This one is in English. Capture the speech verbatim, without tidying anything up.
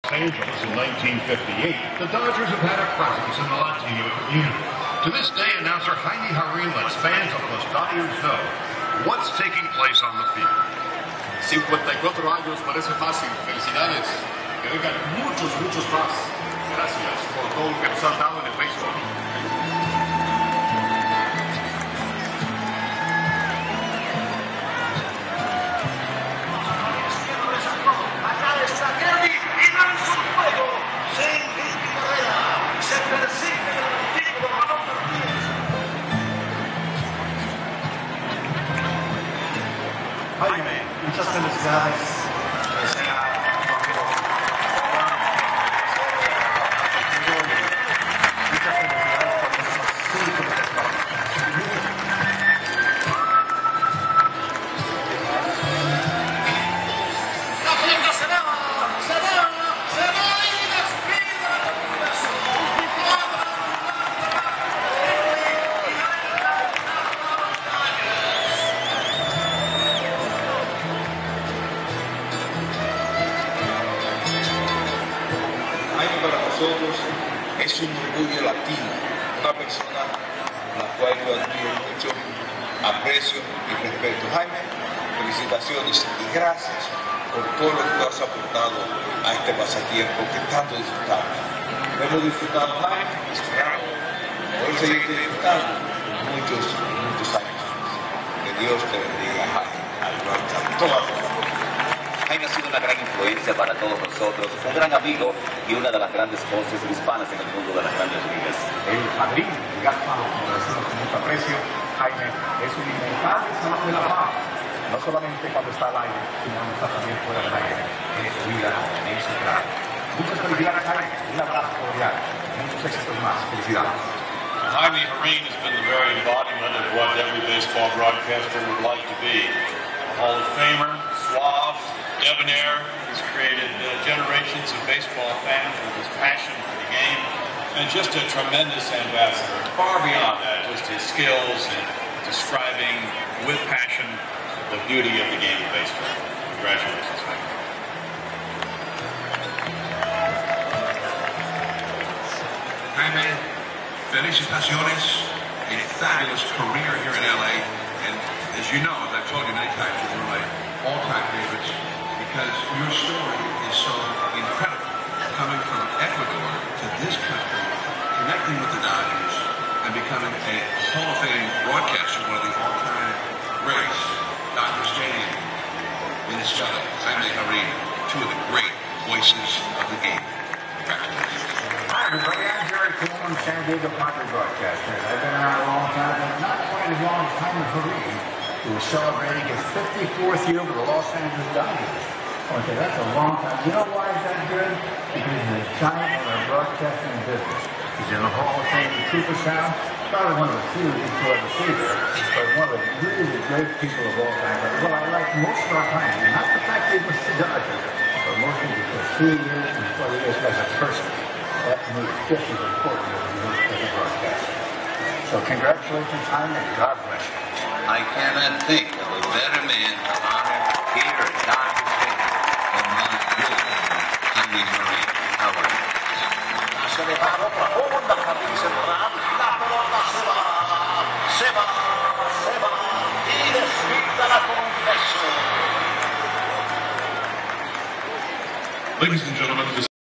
Angeles in nineteen fifty-eight, the Dodgers have had a presence in the Latino community. To this day, announcer Jaime Jarrín lets fans of los Dodgers know what's taking place on the field. cincuenta y cuatro años parece fácil. Felicidades. Que vengan muchos, muchos más. Gracias por todo lo que nos han dado en el béisbol. Jaime, muchas felicidades. Que sea muchas felicidades por esos cinco meses. La fiesta se va, se va, se va y despida Jaime para nosotros es un orgullo latino, una persona a la cual yo admiro mucho, aprecio y respeto. Jaime, felicitaciones y gracias por todo lo que tú has aportado a este pasatiempo que tanto disfrutamos. Hemos disfrutado, Jaime, y esperamos poder seguir disfrutando muchos, muchos años. Que Dios te bendiga, Jaime, al igual que a toda tu familia. Jaime ha sido una gran influencia para todos nosotros, un gran amigo y una de las grandes voces hispanas en el mundo de las grandes ligas. El padrino, el Gaspar, como lo decimos con mucho aprecio, Jaime es un inmortal salón de la fama. No solamente cuando está al aire, sino cuando está también fuera del aire, en su vida, en su trabajo. Muchas felicidades, Jaime. Un abrazo cordial. Muchos éxitos más. Felicidades. Jaime Jarrín has been the very embodiment of what every baseball broadcaster would like to be. A Hall of Famer, suave, debonair. He's created uh, generations of baseball fans with his passion for the game, and just a tremendous ambassador. Far beyond that, just his skills and describing with passion the beauty of the game of baseball. Congratulations, Jaime. Jaime, felicitaciones. A fabulous career here in L A. And as you know, as I've told you many times, you're one of my all-time favorites because your story is so incredible. Coming from Ecuador to this country, connecting with the Dodgers, and becoming a Hall of Fame broadcaster, one of the all-time greats, Dodger Stadium, Minnesota, Jaime Jarrín, two of the great voices of the game. Congratulations. Hi, everybody. I'm Jerry Coleman, San Diego Padre broadcaster. I've been around a long time, but not quite as long as Jaime Jarrín, who is celebrating his fifty-fourth year with the Los Angeles Dodgers. Okay, that's a long time. You know why is that good? Because he's a giant in our broadcasting business. He's in the Hall of Fame for Cooperstown. Probably one of the few you can ever see there, but one of the really great people of all time. But what I like most about Jaime, not the fact that he was the Dodger, but mostly because who he is and what he is as a person. That to me is just as important as he is as a broadcaster. So congratulations, Jaime, and God bless you. I cannot think of a better man to honor here at Dodger Stadium than my good Jaime Jarrín. How about you? Se le va profunda, Jarrín central, la pelota se va, se va, se va y despida la comunicación. Ladies and gentlemen, this